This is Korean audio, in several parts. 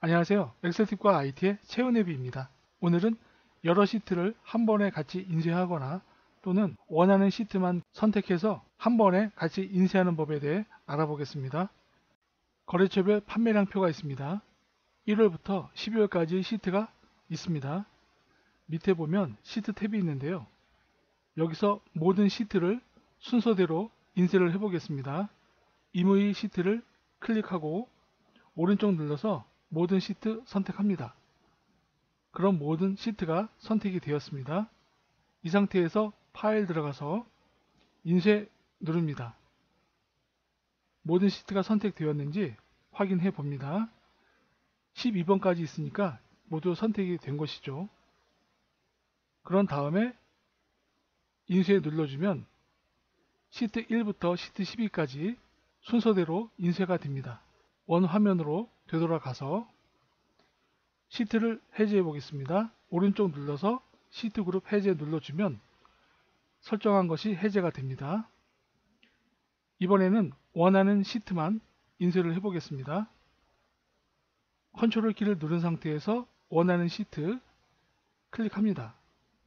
안녕하세요. 엑셀팁과 IT의 최은혜비입니다. 오늘은 여러 시트를 한 번에 같이 인쇄하거나 또는 원하는 시트만 선택해서 한 번에 같이 인쇄하는 법에 대해 알아보겠습니다. 거래처별 판매량표가 있습니다. 1월부터 12월까지 시트가 있습니다. 밑에 보면 시트 탭이 있는데요. 여기서 모든 시트를 순서대로 인쇄를 해보겠습니다. 임의 시트를 클릭하고 오른쪽 눌러서 모든 시트 선택합니다. 그럼 모든 시트가 선택이 되었습니다. 이 상태에서 파일 들어가서 인쇄 누릅니다. 모든 시트가 선택되었는지 확인해 봅니다. 12번까지 있으니까 모두 선택이 된 것이죠. 그런 다음에 인쇄 눌러주면 시트 1부터 시트 12까지 순서대로 인쇄가 됩니다. 원 화면으로 되돌아가서 시트를 해제해 보겠습니다. 오른쪽 눌러서 시트 그룹 해제 눌러주면 설정한 것이 해제가 됩니다. 이번에는 원하는 시트만 인쇄를 해 보겠습니다. 컨트롤 키를 누른 상태에서 원하는 시트 클릭합니다.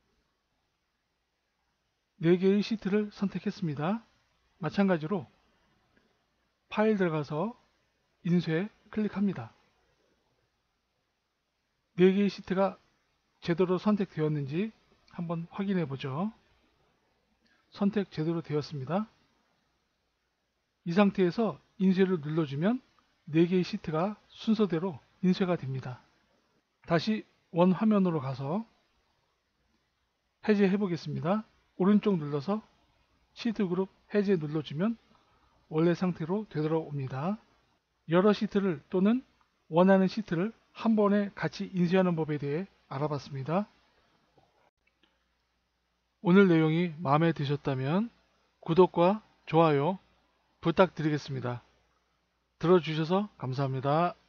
4개의 시트를 선택했습니다. 마찬가지로 파일 들어가서 인쇄 클릭합니다. 4개의 시트가 제대로 선택되었는지 한번 확인해 보죠. 선택 제대로 되었습니다. 이 상태에서 인쇄를 눌러주면 4개의 시트가 순서대로 인쇄가 됩니다. 다시 원 화면으로 가서 해제해 보겠습니다. 오른쪽 눌러서 시트 그룹 해제 눌러주면 원래 상태로 되돌아옵니다. 여러 시트를 또는 원하는 시트를 한 번에 같이 인쇄하는 법에 대해 알아봤습니다. 오늘 내용이 마음에 드셨다면 구독과 좋아요 부탁드리겠습니다. 들어주셔서 감사합니다.